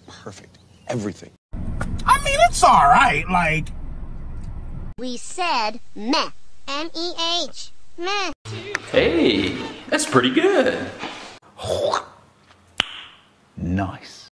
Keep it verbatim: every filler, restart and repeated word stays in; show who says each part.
Speaker 1: perfect. Everything.
Speaker 2: I mean, it's all right. Like,
Speaker 3: we said meh. M E H. Meh.
Speaker 4: Hey, that's pretty good.
Speaker 1: Nice.